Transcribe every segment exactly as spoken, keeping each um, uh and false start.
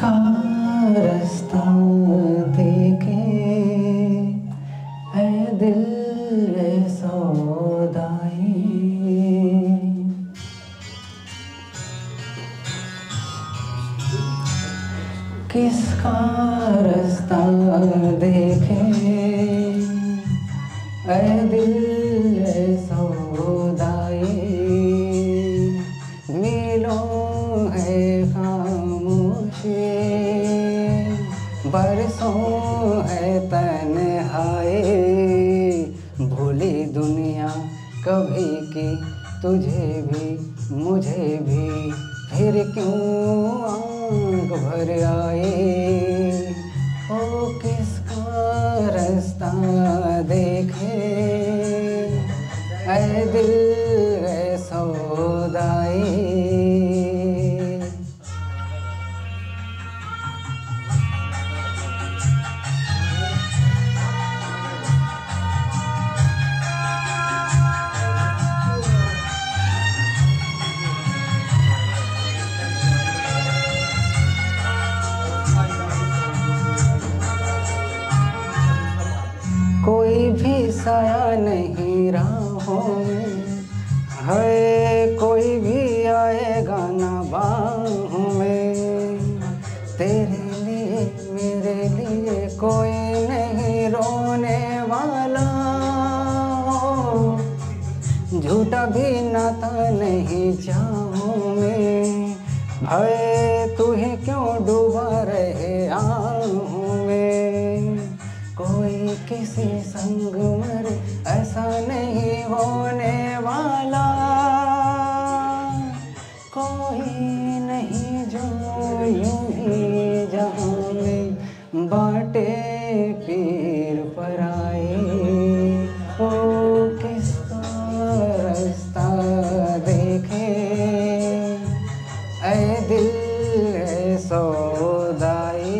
किसका रास्ता देखे ऐ दिल ए सौदाई। किसका रास्ता देखे ऐ दिल ए सौदाई। मीलों है खामोशी, बरसों है तन्हाई। भूली दुनिया कभी की तुझे भी मुझे भी, फिर क्यों आँख भर आई। ओ किसका रास्ता देखे ऐ दिल ए सौदाई। कोई भी साया नहीं राहों में है, कोई भी आएगा ना बाहों में। तेरे लिए मेरे लिए कोई नहीं रोने वाला हो, झूठा भी नाता नहीं चाहों में। है तू ही क्यों डूबा रहे आहों में। कोई किसी संग मरे ऐसा नहीं होने वाला, कोई नहीं जो यूं ही जहाँ में बाटे पीर पराए। ओ किसका रास्ता देखे ऐ दिल ए सौदाई।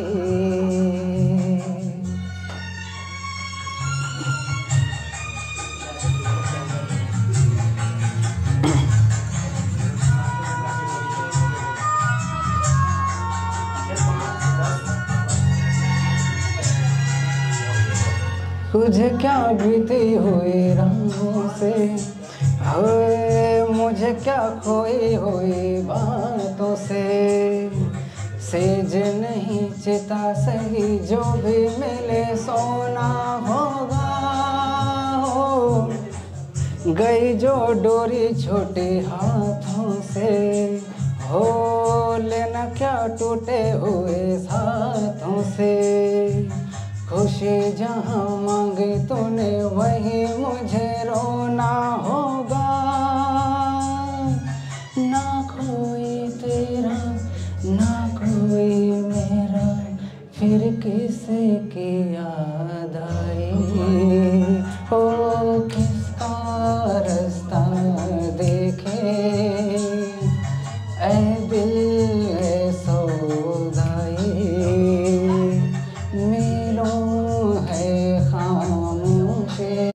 तुझे क्या बीती हुई राहों से, होए मुझे क्या खोई हुई बातों से। सेज नहीं चिता सही जो भी मिले सोना होगा। हो गई जो डोरी छोटे हाथों से, हो लेना क्या टूटे हुए साथों से। खुशी जहाँ मांगी तूने वही मुझे रोना होगा। ना कोई तेरा ना कोई मेरा, फिर किसी की याद आई। ओ